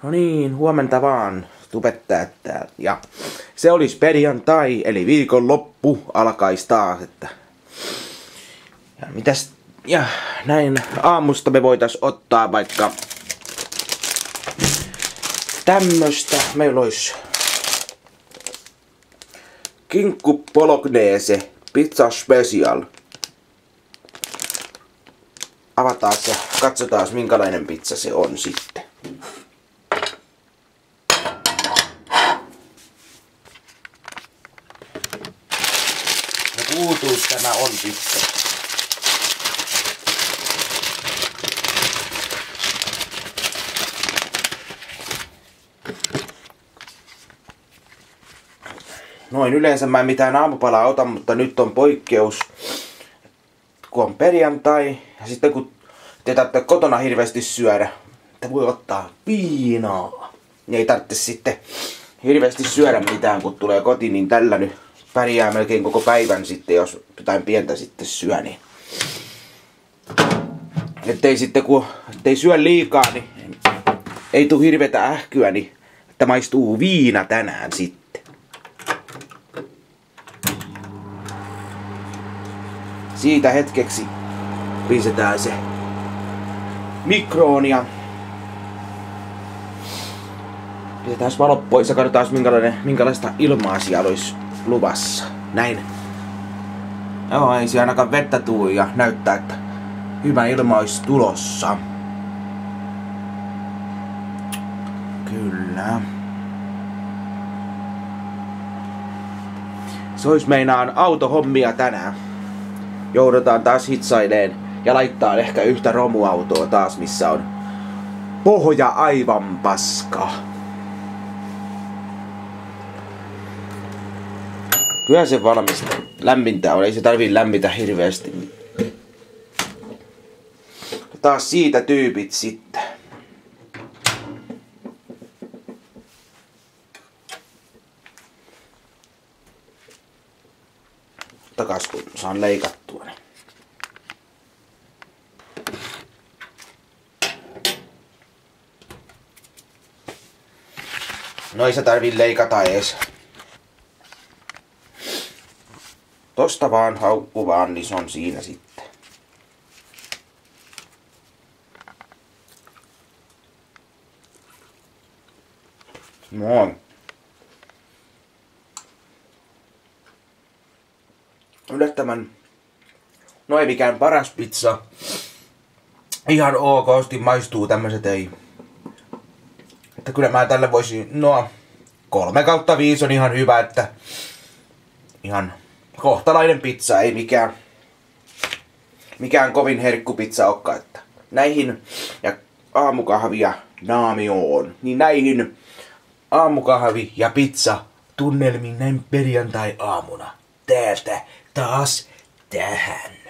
No niin, huomenta vaan, tubettajat täällä. Ja se olisi perjantai, eli viikonloppu alkaisi taas, että... Ja mitäs... Ja näin aamusta me voitais ottaa vaikka... Tämmöstä, meillä olisi... Kinkku bolognese, pizza special. Avataan se, katsotaan minkälainen pizza se on sitten. No kuultuus tämä on pizza. Noin yleensä mä en mitään aamupalaa ota, mutta nyt on poikkeus. Kun on perjantai ja sitten kun te tarvitsette kotona hirveästi syödä, te voi ottaa viinaa. Niin ei tarvitse sitten hirveästi syödä mitään kun tulee kotiin, niin tällä nyt pärjää melkein koko päivän sitten, jos jotain pientä sitten syö. Niin. Ettei sitten kun ettei syö liikaa, niin ei tule hirveätä ähkyä, niin että maistuu viina tänään sitten. Siitä hetkeksi pistetään se mikroon ja pistetään valot pois ja katsotaan minkälaista ilmaa siellä olisi luvassa. Näin. Joo, ei siellä ainakaan vettä tuu ja näyttää, että hyvä ilma olisi tulossa. Kyllä. Se olisi meinaan autohommia tänään. Joudutaan taas hitsaileen ja laittaa ehkä yhtä romuautoa taas, missä on pohja aivan paska. Kyllä se valmista. Lämmintä on, ei se tarvii lämmitä hirveästi. Taas siitä tyypit sitten. Takas kun saan leikattua. No ei se tarvii leikata ees. Tosta vaan haukku vaan, niin se on siinä sitten. No. Yllättävän, no ei mikään paras pizza. Ihan okosti maistuu tämmöset ei. Että kyllä mä tälle voisin, no 3/5 on ihan hyvä, että ihan kohtalainen pizza, ei mikään kovin herkkupizza olekaan, että näihin ja aamukahvia naamioon, niin näihin aamukahvi ja pizza tunnelmiin näin perjantai aamuna täältä taas tähän.